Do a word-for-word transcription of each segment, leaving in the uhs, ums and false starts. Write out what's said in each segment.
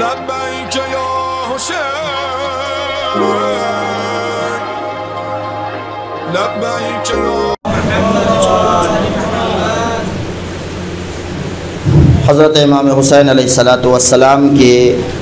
لبيك يا حسين لبيك يا हज़रत इमाम हुसैन अलैहिस्सलातु वस्सलाम के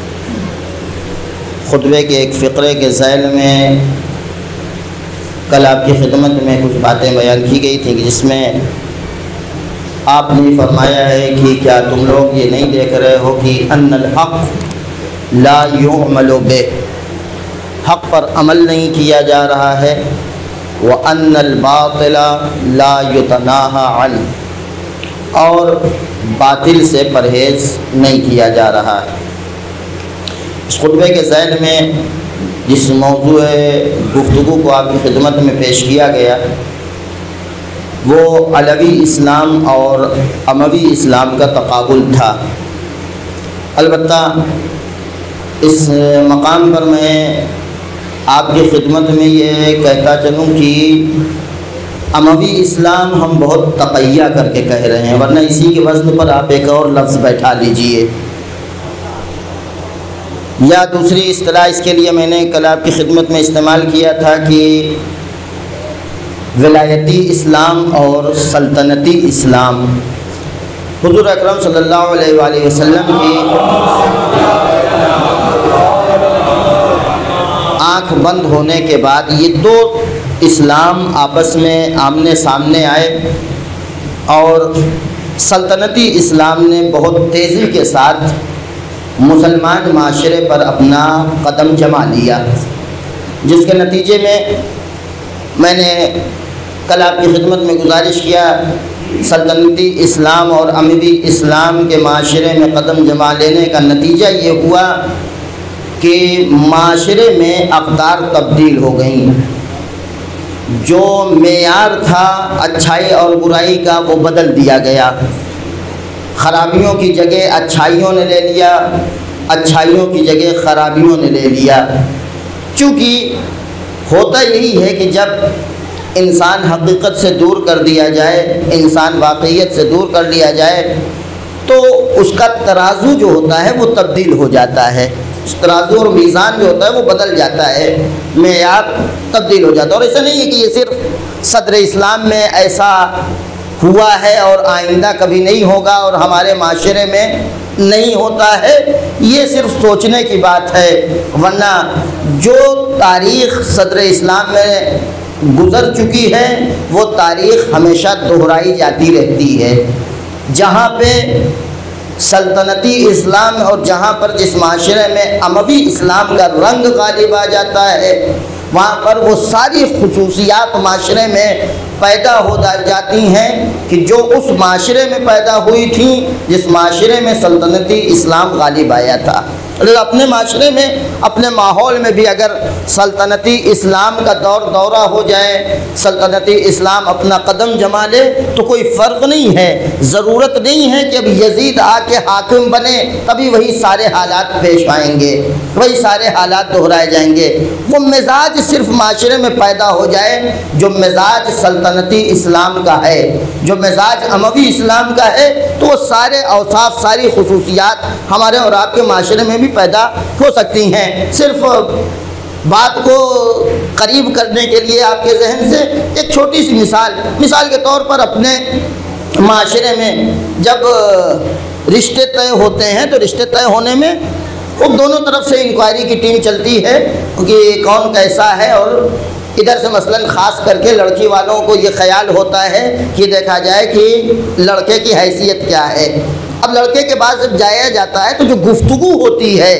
खुतबे के एक फ़िक्रे के ज़ैल में कल आपकी खिदमत में कुछ बातें बयान की गई थी जिसमें आपने फरमाया है कि क्या तुम लोग ये नहीं देख रहे हो कि अन्नल हक़ ला युअमलु बिह, हक़ पर अमल नहीं किया जा रहा है, व अन्नल बातिला ला युतनाहा अन, और बातिल से परहेज़ नहीं किया जा रहा है। इस खुतबे के ज़ैल में जिस मौजूअ गुफ्तगू को आपकी खिदमत में पेश किया गया वो अलवी इस्लाम और अमवी इस्लाम का तक़ाबुल था। अलबत्ता इस मकाम पर मैं आपकी खिदमत में ये कहता चलूँ कि अमवी इस्लाम हम बहुत तक़य्या करके कह रहे हैं, वरना इसी के वज़न पर आप एक और लफ्ज़ बैठा लीजिए, या दूसरी इस्तिलाह इसके लिए मैंने कल आपकी खिदमत में इस्तेमाल किया था कि विलायती इस्लाम और सल्तनती इस्लाम। हुज़ूर अकरम सल्लल्लाहु अलैहि वसल्लम की आँख बंद होने के बाद ये दो इस्लाम आपस में आमने सामने आए और सल्तनती इस्लाम ने बहुत तेज़ी के साथ मुसलमान माशरे पर अपना कदम जमा लिया, जिसके नतीजे में मैंने कल आपकी खिदमत में गुजारिश किया सल्तनती इस्लाम और अमवी इस्लाम के माशरे में कदम जमा लेने का नतीजा ये हुआ कि माशरे में अक़दार तब्दील हो गई। जो मेयार था अच्छाई और बुराई का वो बदल दिया गया, ख़राबियों की जगह अच्छाइयों ने ले लिया, अच्छाइयों की जगह ख़राबियों ने ले लिया। चूँकि होता यही है कि जब इंसान हकीकत से दूर कर दिया जाए, इंसान वाक़इयत से दूर कर लिया जाए, तो उसका तराजू जो होता है वो तब्दील हो जाता है, उस तराजू और मीज़ान जो होता है वो बदल जाता है, मेयार तब्दील हो जाता है। और ऐसा नहीं है कि ये सिर्फ सदर इस्लाम में ऐसा हुआ है और आइंदा कभी नहीं होगा और हमारे माशरे में नहीं होता है, ये सिर्फ सोचने की बात है, वरना जो तारीख़ सदर इस्लाम में गुज़र चुकी है वो तारीख़ हमेशा दोहराई जाती रहती है। जहाँ पे सल्तनती इस्लाम और जहाँ पर जिस माशरे में अमवी इस्लाम का रंग गालिब आ जाता है, वहाँ पर वो सारी खुसूसियात माशरे में पैदा हो जाती हैं कि जो उस माशरे में पैदा हुई थी जिस माशरे में सल्तनती इस्लाम गालिब आया था। अपने माशरे में, अपने माहौल में भी अगर सल्तनती इस्लाम का दौर दौरा हो जाए, सल्तनती इस्लाम अपना कदम जमा ले, तो कोई फ़र्क नहीं है, ज़रूरत नहीं है कि अब यजीद आके हाकिम बने तभी वही सारे हालात पेश आएंगे, वही सारे हालात दोहराए जाएंगे। वो मिजाज सिर्फ माशरे में पैदा हो जाए जो मिजाज सल्तनती इस्लाम का है, जो मिजाज अमवी इस्लाम का है, तो वो सारे औसाफ, सारी खुसूसियात हमारे और आपके माशरे में भी पैदा हो सकती हैं। सिर्फ बात को करीब करने के लिए आपके जहन से एक छोटी सी मिसाल मिसाल के तौर पर अपने माशरे में जब रिश्ते तय होते हैं तो रिश्ते तय होने में वो दोनों तरफ से इंक्वायरी की टीम चलती है कि कौन कैसा है, और इधर से मसलन ख़ास करके लड़की वालों को ये ख्याल होता है कि देखा जाए कि लड़के की हैसियत क्या है। अब लड़के के बाद जब जाया जाता है तो जो गुफ्तगू होती है,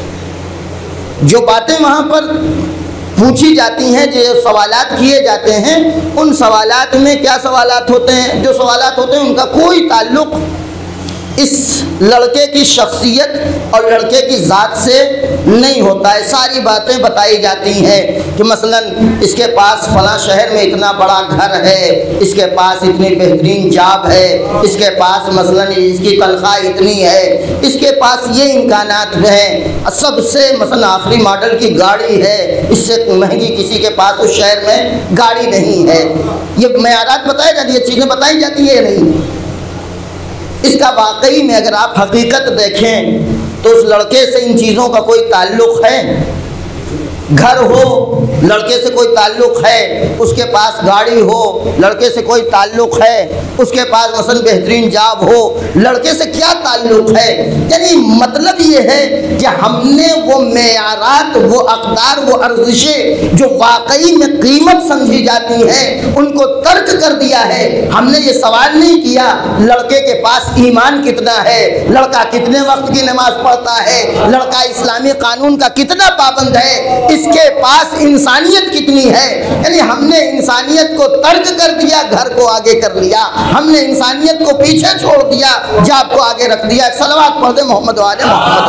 जो बातें वहाँ पर पूछी जाती हैं, जो सवालात किए जाते हैं, उन सवालात में क्या सवालात होते हैं, जो सवालात होते हैं उनका कोई ताल्लुक़ इस लड़के की शख्सियत और लड़के की ज़ात से नहीं होता है। सारी बातें बताई जाती हैं कि मसलन इसके पास फ़लाँ शहर में इतना बड़ा घर है, इसके पास इतनी बेहतरीन जॉब है, इसके पास मसलन इसकी तनख्वाह इतनी है, इसके पास ये इम्कानात हैं, सबसे मसलन आखिरी मॉडल की गाड़ी है, इससे महंगी किसी के पास उस शहर में गाड़ी नहीं है। ये मयारात बताई जाती है, चीज़ें बताई जाती है या नहीं। इसका वाकई में अगर आप हकीकत देखें तो उस लड़के से इन चीज़ों का कोई ताल्लुक़ है? घर हो, लड़के से कोई ताल्लुक़ है? उसके पास गाड़ी हो, लड़के से कोई ताल्लुक़ है? उसके पास मसलन बेहतरीन जॉब हो, लड़के से क्या ताल्लुक़ है? यानी मतलब ये है कि हमने वो मेयारात, वो अक़दार, वो अर्जिशें जो वाकई में कीमत समझी जाती हैं उनको तर्क कर दिया है। हमने ये सवाल नहीं किया लड़के के पास ईमान कितना है, लड़का कितने वक्त की नमाज पढ़ता है, लड़का इस्लामी कानून का कितना पाबंद है, इसके पास इंसानियत कितनी है। यानी हमने इंसानियत को तर्क कर दिया, घर को आगे कर लिया। हमने इंसानियत को पीछे छोड़ दिया, जाब को आगे रख दिया। सलवात पढ़ दे मोहम्मद वाले मोहम्मद।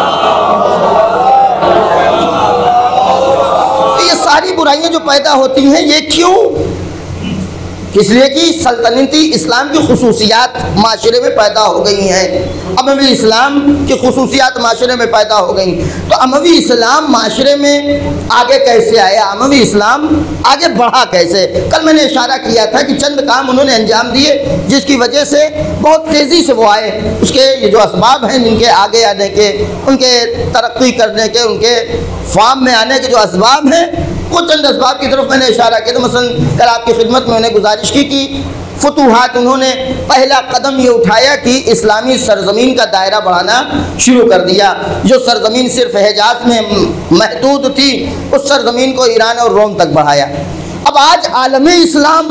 ये सारी बुराइयां जो पैदा होती हैं ये क्यों? इसलिए कि सल्तनती इस्लाम की खुसूसियात माशरे में पैदा हो गई हैं, अमवी इस्लाम की खुसूसियात माशरे में पैदा हो गई। तो अमवी इस्लाम माशरे में आगे कैसे आया, अमवी इस्लाम आगे बढ़ा कैसे? कल मैंने इशारा किया था कि चंद काम उन्होंने अंजाम दिए जिसकी वजह से बहुत तेज़ी से वो आए। उसके ये जो असबाब हैं जिनके आगे आने के, उनके तरक्की करने के, उनके फार्म में आने के जो असबाब हैं, वो चंद असबाब की तरफ मैंने इशारा किया। तो मसलन कल आपकी खिदमत में उन्हें गुजारिश की कि फतूहात, उन्होंने पहला कदम ये उठाया कि इस्लामी सरजमीन का दायरा बढ़ाना शुरू कर दिया। जो सरजमीन सिर्फ हिजाज में महदूद थी, उस सरजमीन को ईरान और रोम तक बढ़ाया। अब आज आलम इस्लाम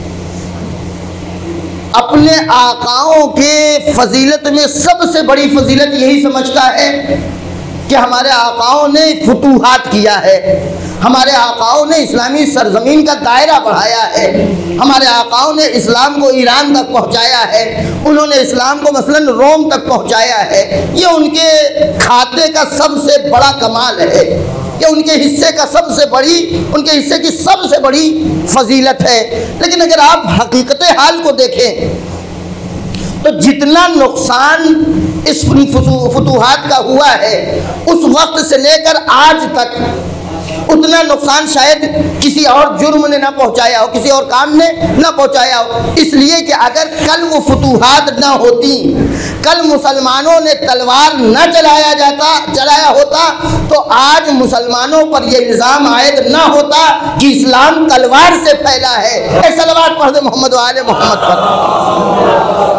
अपने आकाओं के फजीलत में सबसे बड़ी फजीलत यही समझता है कि हमारे आकाओं ने फतूहात किया है, हमारे आकाओं ने इस्लामी सरजमीन का दायरा बढ़ाया है, हमारे आकाओं ने इस्लाम को ईरान तक पहुंचाया है, उन्होंने इस्लाम को मसलन रोम तक पहुंचाया है। ये उनके खाते का सबसे बड़ा कमाल है, ये उनके हिस्से का सबसे बड़ी, उनके हिस्से की सबसे बड़ी फजीलत है। लेकिन अगर आप हकीकत हाल को देखें तो जितना नुकसान इस फतूहात का हुआ है उस वक्त से लेकर आज तक उतना नुकसान शायद किसी और जुर्म ने ना पहुंचाया हो, किसी और काम ने ना पहुंचाया हो। इसलिए कि अगर कल वो फतूहात ना होती, कल मुसलमानों ने तलवार न चलाया जाता चलाया होता तो आज मुसलमानों पर यह इल्ज़ाम आयद ना होता कि इस्लाम तलवार से फैला है। सलवात पढ़ दे मोहम्मद वाले मोहम्मद पर।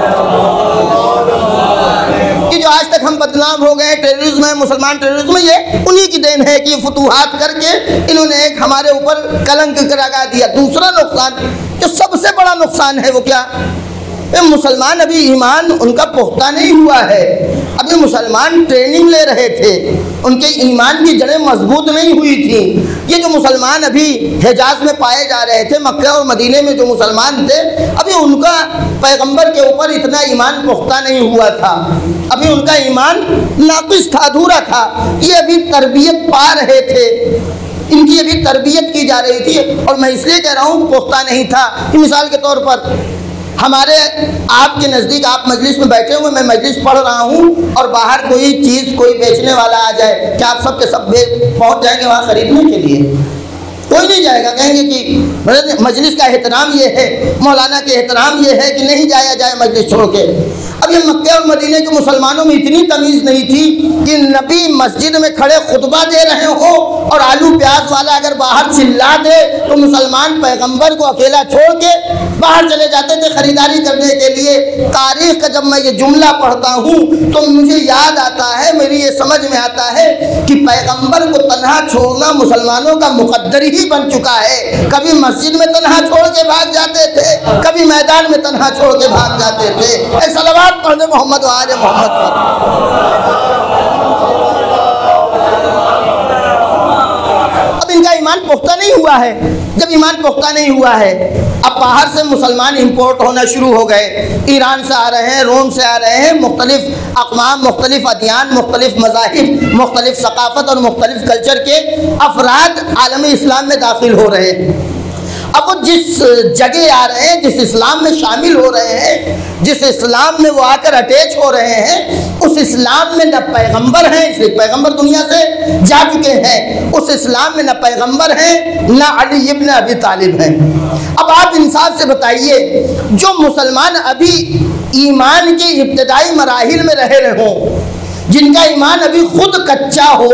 कि जो आज तक हम बदनाम हो गए, टेररिज्म है, मुसलमान टेररिज्म, ये उन्हीं की देन है कि ये फतूहात करके इन्होंने एक हमारे ऊपर कलंक लगा दिया। दूसरा नुकसान, जो सबसे बड़ा नुकसान है वो क्या? मुसलमान अभी ईमान उनका पुख्ता नहीं हुआ है, अभी मुसलमान ट्रेनिंग ले रहे थे, उनके ईमान की जड़ें मजबूत नहीं हुई थी। ये जो मुसलमान अभी हिजाज में पाए जा रहे थे, मक्का और मदीने में जो मुसलमान थे, अभी उनका पैगंबर के ऊपर इतना ईमान पुख्ता नहीं हुआ था, अभी उनका ईमान नाक़िस था, अधूरा था। ये अभी तरबियत पा रहे थे, इनकी अभी तरबियत की जा रही थी। और मैं इसलिए कह रहा हूँ पुख्ता नहीं था कि मिसाल के तौर पर हमारे आपके नज़दीक, आप मजलिस में बैठे हुए, मैं मजलिस पढ़ रहा हूँ और बाहर कोई चीज़ कोई बेचने वाला आ जाए, क्या आप सब के सब पहुँच जाएंगे वहाँ ख़रीदने के लिए? कोई नहीं जाएगा। कहेंगे कि मजलिस का एहतराम ये है, मौलाना के एहतराम ये है कि नहीं जाया जाए मजलिस छोड़ के। अब ये मक्के और मदीने के मुसलमानों में इतनी तमीज़ नहीं थी कि नबी मस्जिद में खड़े खुतबा दे रहे हो और आलू प्याज वाला अगर बाहर चिल्ला दे तो मुसलमान पैगंबर को अकेला छोड़ के बाहर चले जाते थे खरीदारी करने के लिए। तारीख का जब मैं ये जुमला पढ़ता हूँ तो मुझे याद आता है, मेरी ये समझ में आता है कि पैगंबर को तन्हा छोड़ना मुसलमानों का मुकद्दर ही बन चुका है। कभी मस्जिद में तन्हा छोड़ के भाग जाते थे, कभी मैदान में तन्हा छोड़ के भाग जाते थे। सलवात पढ़ दे मोहम्मद वाले मोहम्मद पर। अब इनका ईमान पुख्ता नहीं हुआ है। जब ईमान पुख्ता नहीं हुआ है, अब बाहर से मुसलमान इंपोर्ट होना शुरू हो गए, ईरान से आ रहे हैं, रोम से आ रहे हैं, मुख्तलिफ अक़वाम, मुख्तलिफ अदियान, मुख्तलिफ मज़ाहिब, मुख्तलिफ सकाफ़त और मुख्तलिफ कल्चर के अफराद आलम इस्लाम में दाखिल हो रहे हैं। अब वो जिस जगह आ रहे हैं, जिस इस्लाम में शामिल हो रहे हैं, जिस इस्लाम में वो आकर अटैच हो रहे हैं, उस इस्लाम में न पैगंबर हैं, इसलिए पैगंबर दुनिया से जा चुके हैं। उस इस्लाम में न पैगंबर हैं, न अली इब्न अबी तालिब हैं। अब आप इंसाफ से बताइए, जो मुसलमान अभी ईमान के इब्तदाई मराहिल में रह रहे हों, जिनका ईमान अभी खुद कच्चा हो,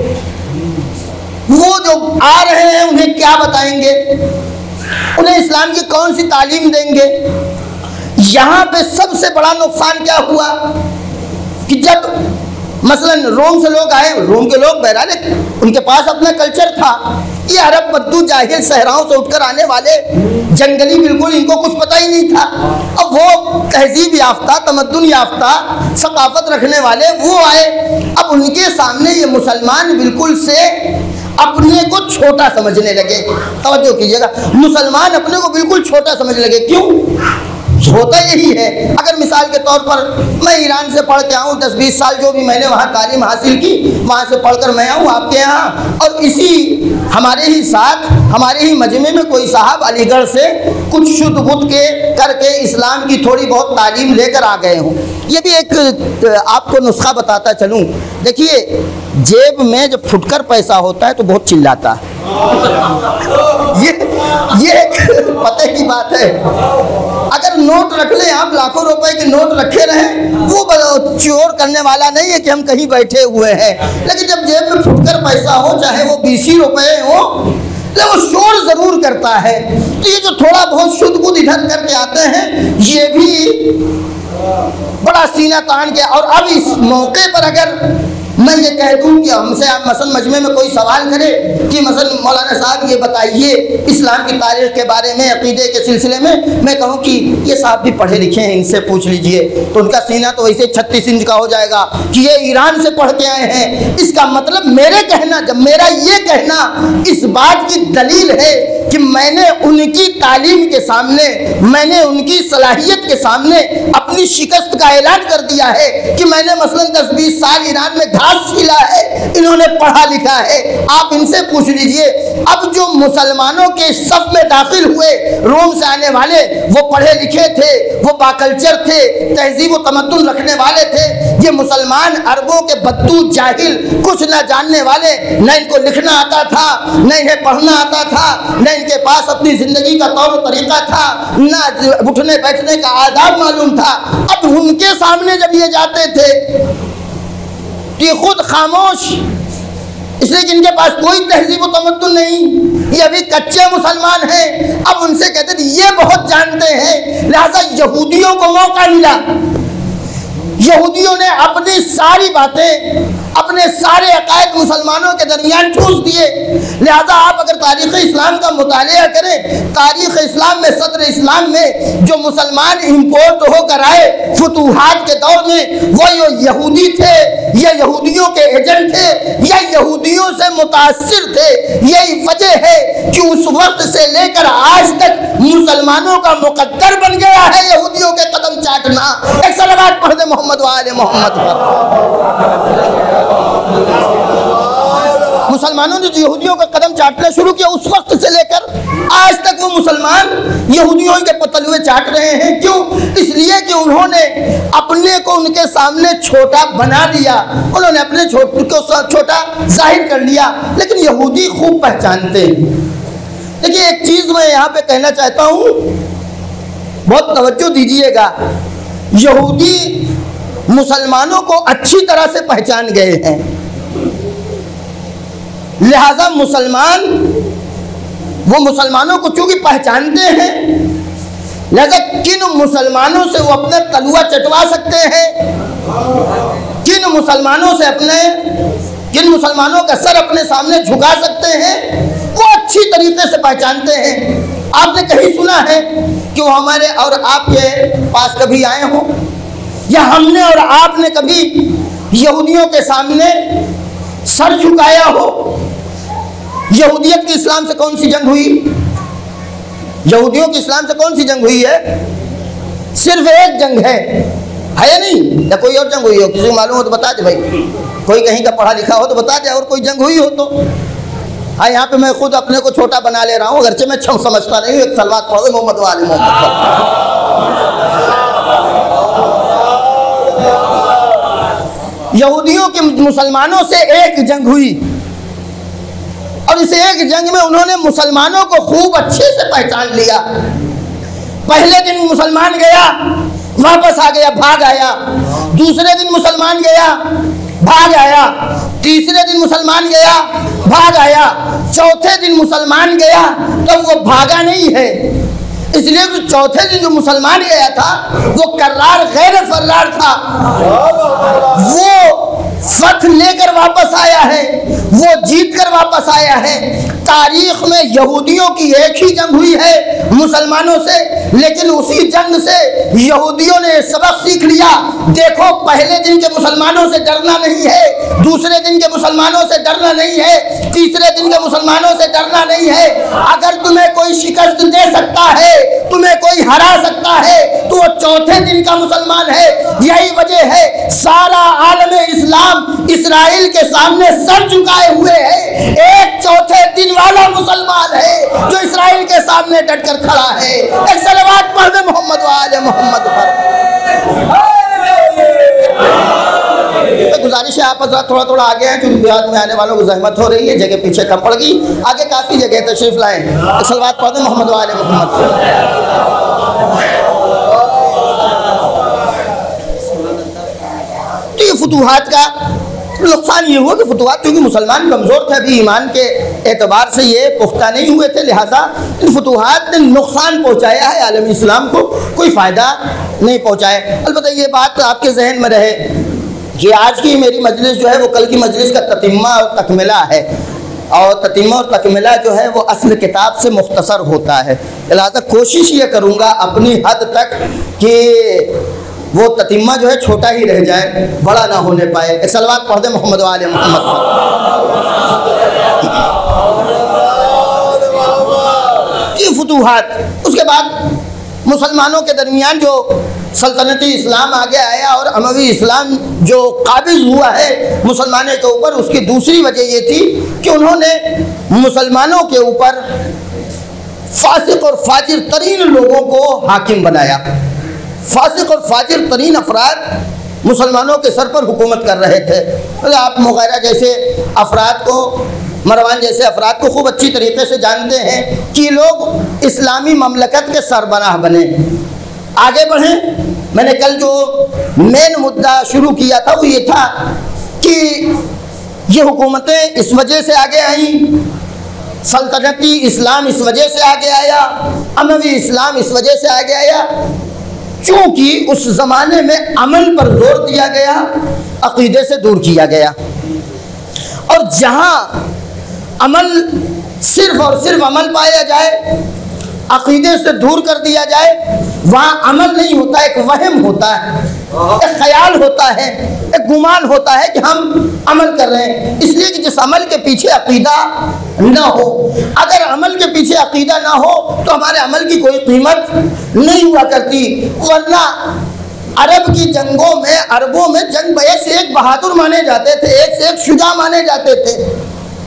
वो जो आ रहे हैं उन्हें क्या बताएंगे, उन्हें इस्लाम की कौन सी तालीम देंगे। यहाँ पे सबसे बड़ा नुकसान क्या हुआ कि जब मसलन रोम से लोग आए, रोम के लोग बहरहाल उनके पास अपना कल्चर था, ये अरब बद्दू जाहिल सहराओं से उठकर आने वाले जंगली, बिल्कुल इनको कुछ पता ही नहीं था। अब वो तहजीब याफ्ता, तमद्दुन याफ्ता, सकाफत रखने वाले वो आए, अब उनके सामने ये मुसलमान बिल्कुल से अपने को छोटा समझने लगे। तवज्जो कीजिएगा, मुसलमान अपने को बिल्कुल छोटा समझने लगे। क्यों? होता यही है। अगर मिसाल के तौर पर मैं ईरान से पढ़ के आऊँ, दस बीस साल जो भी मैंने वहाँ तालीम हासिल की, वहाँ से पढ़कर मैं आऊँ आपके यहाँ, और इसी हमारे ही साथ हमारे ही मजमे में कोई साहब अलीगढ़ से कुछ शुद्ध बुद्ध के करके इस्लाम की थोड़ी बहुत तालीम लेकर आ गए हों। ये भी एक आपको नुस्खा बताता चलूँ। देखिए, जेब में जब फुटकर पैसा होता है तो बहुत चिल्लाता है। ये ये पते की बात है। अगर नोट रख लें आप, लाखों रुपए के नोट रखे रहें, वो चोर करने वाला नहीं है कि हम कहीं बैठे हुए हैं। लेकिन जब जेब में फुटकर पैसा हो, चाहे वो बीस ही रुपए हो, तो वो शोर जरूर करता है। तो ये जो थोड़ा बहुत शुद्ध बुद्ध इधर करके आते हैं, ये भी बड़ा सीना तान के। और अब इस मौके पर अगर मैं ये कह दूँ कि हमसे आप मसलन मजमे में कोई सवाल करे कि मसलन मौलाना साहब ये बताइए इस्लाम की तारीख के बारे में, अकीदे के सिलसिले में, मैं कहूँ कि ये साहब भी पढ़े लिखे हैं, इनसे पूछ लीजिए, तो उनका सीना तो वैसे छत्तीस इंच का हो जाएगा कि ये ईरान से पढ़ के आए हैं। इसका मतलब मेरे कहना, जब मेरा ये कहना इस बात की दलील है कि मैंने उनकी तालीम के सामने, मैंने उनकी सलाहियत के सामने अपनी शिकस्त का ऐलान कर दिया है कि मैंने मसलन दस बीस साल ईरान में घास छिला है, इन्होंने पढ़ा लिखा है। आप इनसे पूछ लीजिए। अब जो मुसलमानों के सफ में दाखिल हुए रोम से आने वाले, वो पढ़े लिखे थे, वो बाकल्चर थे, तहजीब व तमद्दुन रखने वाले थे। ये मुसलमान अरबों के बद्दू जाहिल, कुछ ना जानने वाले, न इनको लिखना आता था, न इन्हें पढ़ना आता था, न इनके पास अपनी जिंदगी का तौर तरीका था, न उठने बैठने का आदाब मालूम था। अब उनके सामने जब ये जाते थे ये खुद खामोश, इसलिए कि इनके पास कोई तहजीब व तमद्दुन नहीं, ये अभी कच्चे मुसलमान हैं। अब उनसे कहते थे ये बहुत जानते हैं, लिहाजा यहूदियों को मौका मिला। यहूदियों ने अपनी सारी बातें, अपने सारे अकायद मुसलमानों के दरमियान ठूस दिए। लिहाजा आप अगर तारीख़ इस्लाम का मुतालिया करें, तारीख़ इस्लाम में, सदर इस्लाम में जो मुसलमान इम्पोर्ट होकर आए फुतूहात के दौर में, वो यो यहूदी थे या यहूदियों के एजेंट थे या यहूदियों से मुतासिर थे। यही वजह है कि उस वक्त से लेकर आज तक मुसलमानों का मुकद्दर बन गया है यहूदियों के कदम चाटना। एक सलावत पढ़ दे मोहम्मद वाले मोहम्मद पर। मुसलमानों ने जो यहूदियों का कदम चाटना शुरू किया, उस वक्त से लेकर आज तक वो मुसलमान यहूदियों के पतलुए चाट रहे हैं। क्यों? इसलिए कि उन्होंने अपने को उनके सामने छोटा बना दिया, उन्होंने अपने छोटे को छोटा जाहिर कर लिया। लेकिन यहूदी खूब पहचानते हैं। देखिए, एक चीज मैं यहाँ पे कहना चाहता हूँ, बहुत तवज्जो दीजिएगा। यहूदी मुसलमानों को अच्छी तरह से पहचान गए हैं, लिहाजा मुसलमान वो मुसलमानों को चूंकि पहचानते हैं, लिहाजा किन मुसलमानों से वो अपना तलुआ चटवा सकते हैं, किन मुसलमानों से अपने किन मुसलमानों का सर अपने सामने झुका सकते हैं, वो अच्छी तरीके से पहचानते हैं। आपने कहीं सुना है कि वो हमारे और आपके पास कभी आए हो, या हमने और आपने कभी यहूदियों के सामने सर झुकाया हो? यहूदियत की इस्लाम से कौन सी जंग हुई? यहूदियों की इस्लाम से कौन सी जंग हुई है? सिर्फ एक जंग है, है या नहीं? या कोई और जंग हुई हो? किसी को मालूम हो तो बता दे भाई, कोई कहीं का पढ़ा लिखा हो तो बता दे, और कोई जंग हुई हो तो। हाँ, यहाँ पे मैं खुद अपने को छोटा बना ले रहा हूँ, अगरचे मैं छम समझता नहीं हूँ। एक सलवात पढ़ दो मोहम्मद वाले मोहम्मद पर। यहूदियों के मुसलमानों से एक जंग हुई, और इस एक जंग में उन्होंने मुसलमानों को खूब अच्छे से पहचान लिया। पहले दिन मुसलमान गया, वापस आ गया, भाग आया। दूसरे दिन मुसलमान गया, भाग आया, तीसरे दिन मुसलमान गया, भाग आया, चौथे दिन मुसलमान गया, तो वो भागा नहीं है, इसलिए कि चौथे दिन जो मुसलमान गया था वो कर्रार गैर फर्रार था, वो फत लेकर वापस आया है, वो जीत कर वापस आया है। तारीख में यहूदियों की एक ही जंग हुई है मुसलमानों से, लेकिन उसी जंग से यहूदियों ने सबक सीख लिया। देखो, पहले दिन के मुसलमानों से डरना नहीं है, दूसरे दिन के मुसलमानों से डरना नहीं है, तीसरे दिन के मुसलमानों से डरना नहीं है। अगर तुम्हें कोई शिकस्त दे सकता है, तुम्हें कोई हरा सकता है, तो वो चौथे दिन का मुसलमान है। यही वजह है सारा आलम इस्लाम इस्राइल के सामने सर झुकाए हुए है। एक चौथे दिन वाला मुसलमान है जो इस्राइल के सामने डटकर खड़ा है। एक सलवात पढ़ दे मोहम्मद वाले मोहम्मद पर। तो गुजारिश है आप थोड़ा थोड़ा आगे हैं, क्योंकि बिहार में आने वालों को जहमत हो रही है, जगह पीछे कम पड़ गई, आगे काफी जगह तशरीफ लाएं। एक सलवात पढ़ दे मोहम्मद वाले मोहम्मद पर। तो ये फुतूहात का नुकसान ये हुआ कि फुतूहात, क्योंकि मुसलमान कमज़ोर थे, अभी ईमान के एतबार से ये पुख्ता नहीं हुए थे, लिहाजा इन फुतूहात ने नुकसान पहुँचाया है आलम इस्लाम को, कोई फ़ायदा नहीं पहुँचाया। अलबत्ता ये बात आपके जहन में रहे कि आज की मेरी मजलिस जो है वो कल की मजलिस का ततिम्मा और तकमिला है, और ततिम्मा और तकमिला जो है वो असल किताब से मुख्तसर होता है। लिहाजा कोशिश ये करूँगा अपनी हद तक कि वो ततिम्मा जो है छोटा ही रह जाए, बड़ा ना होने पाए। एक सलवात पढ़ दे मोहम्मद वाले मोहम्मद पर। ये फुतूहात, उसके बाद मुसलमानों के दरमियान जो सल्तनती इस्लाम आगे आया और अमवी इस्लाम जो काबिज हुआ है मुसलमानों के ऊपर, उसकी दूसरी वजह ये थी कि उन्होंने मुसलमानों के ऊपर फासिक और फाजिर तरीन लोगों को हाकिम बनाया। फासिक और फाजिर तरीन अफराद मुसलमानों के सर पर हुकूमत कर रहे थे। तो आप मुगैरा जैसे अफराद को, मरवान जैसे अफराद को खूब अच्छी तरीके से जानते हैं कि लोग इस्लामी ममलकत के सरबराह बने, आगे बढ़ें। मैंने कल जो मेन मुद्दा शुरू किया था वो ये था कि ये हुकूमतें इस वजह से आगे आईं, सल्तनती इस्लाम इस वजह से आगे आया, अमवी इस्लाम इस वजह से आगे आया चूँकि उस ज़माने में अमल पर जोर दिया गया, अक़ीदे से दूर किया गया। और जहाँ अमल सिर्फ और सिर्फ अमल पाया जाए, अक़ीदे से दूर कर दिया जाए, वहाँ अमल नहीं होता, एक वहम होता है, एक ख्याल होता है, एक गुमान होता है कि हम अमल कर रहे हैं। इसलिए कि जिस अमल के पीछे अक़ीदा ना हो, अगर अमल के पीछे अक़ीदा ना हो तो हमारे अमल की कोई कीमत नहीं हुआ करती। वरना अरब की जंगों में, अरबों में जंग में एक से एक बहादुर माने जाते थे, एक से एक शुजा माने जाते थे।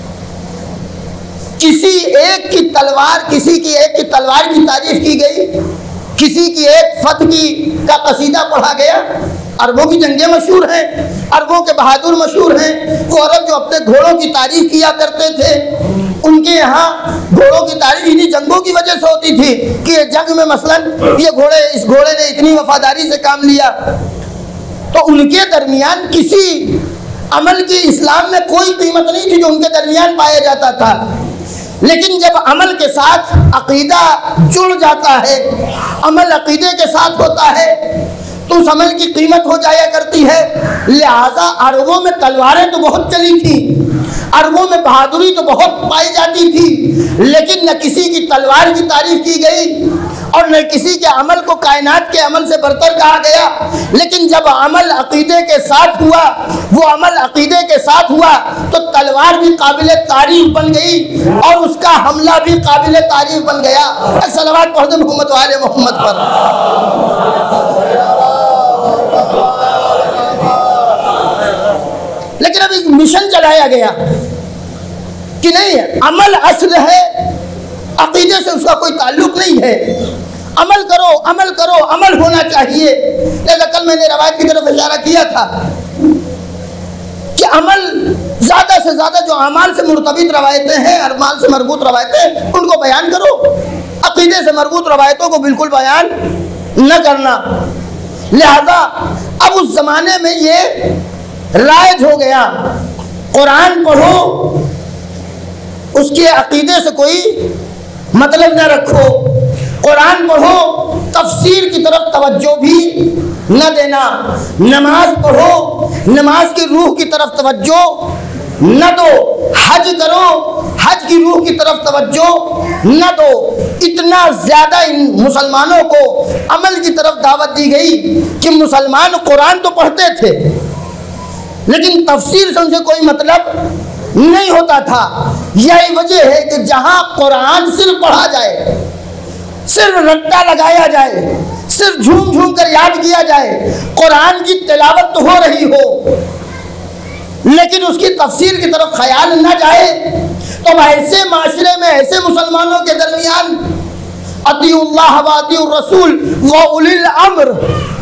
किसी एक की तलवार, किसी की एक की तलवार की तारीफ की गई, किसी की एक फत की का कसीदा पढ़ा गया। अरबों की जंगें मशहूर हैं, अरबों के बहादुर मशहूर हैं। वो अरब जो अपने घोड़ों की तारीफ किया करते थे, उनके यहाँ घोड़ों की तारीफ इन्हीं जंगों की वजह से होती थी कि ये जंग में मसलन ये घोड़े, इस घोड़े ने इतनी वफादारी से काम लिया। तो उनके दरमियान किसी अमल की इस्लाम में कोई कीमत नहीं थी जो उनके दरमियान पाया जाता था। लेकिन जब अमल के साथ अक़ीदा जुड़ जाता है, अमल अक़ीदे के साथ होता है, तो उस अमल की कीमत हो जाया करती है। लिहाजा अरबों में तलवारें तो बहुत चली थी, अरबों में बहादुरी तो बहुत पाई जाती थी, लेकिन न किसी की तलवार की तारीफ की गई और न किसी के अमल को कायनात के अमल से बरतर कहा गया। लेकिन जब अमल अक़ीदे के साथ हुआ, वो अमल अक़ीदे के साथ हुआ, तो तलवार भी काबिल तारीफ बन गई और उसका हमला भी काबिल तारीफ बन गया। सलवात पढ़ दे मोहम्मद वाले मोहम्मद पर। लेकिन अब एक मिशन चलाया गया कि नहीं, अमल असल है, अक़ीदे से उसका कोई ताल्लुक नहीं है। अमल करो, अमल करो, अमल होना चाहिए। लेकिन कल मैंने रवायत की तरफ इशारा किया था कि अमल ज़्यादा से ज़्यादा जो अमाल से मुर्तबित रवायतें हैं, अरमाल से मरबूत रवायतें, उनको बयान करो। अक़ीदे से मरबूत रवायतों को बिल्कुल बयान न करना। लिहाजा अब उस ज़माने में ये राइज हो गया। कुरान पढ़ो, उसके अकीदे से कोई मतलब न रखो। कुरान पढ़ो, तफसीर की तरफ तवज्जो भी न देना। नमाज पढ़ो, नमाज की रूह की तरफ तवज्जो न दो। हज करो, हज की रूह की तरफ तवज्जो न दो। इतना ज़्यादा इन मुसलमानों को अमल की तरफ दावत दी गई कि मुसलमान कुरान तो पढ़ते थे लेकिन तफसीर से उनसे कोई मतलब नहीं होता था। यही वजह है कि जहाँ कुरान सिर्फ पढ़ा जाए, सिर्फ रट्टा लगाया जाए, सिर्फ झूम झूम कर याद किया जाए, कुरान की तिलावत तो हो रही हो लेकिन उसकी तफसीर की तरफ ख्याल न जाए, तो ऐसे माशरे में, ऐसे मुसलमानों के दरमियान अतीउल्लाह व अतीउर रसूल व उलिल अम्र,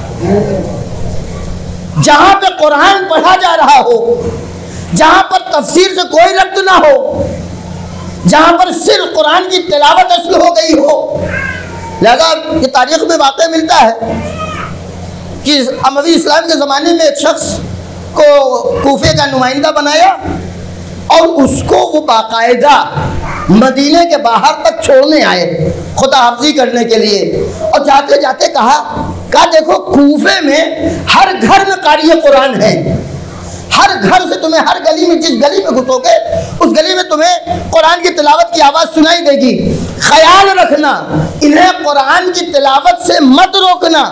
जहाँ पे कुरान पढ़ा जा रहा हो, जहाँ पर तफसीर से कोई रब्त ना हो, जहाँ पर सिर्फ कुरान की तिलावत शुरू हो गई हो। लिहाजा ये तारीख में वाक़या मिलता है कि अमवी इस्लाम के ज़माने में एक शख्स को कूफे का नुमाइंदा बनाया और उसको वो बाकायदा मदीने के बाहर तक छोड़ने आए खुदा हाफजी करने के लिए। और जाते जाते कहा कहा देखो, कूफे में हर घर में कारी कुरान है, हर घर से तुम्हें, हर गली में, जिस गली में घुसोगे उस गली में तुम्हें कुरान की तिलावत की आवाज़ सुनाई देगी। ख्याल रखना, इन्हें कुरान की तिलावत से मत रोकना,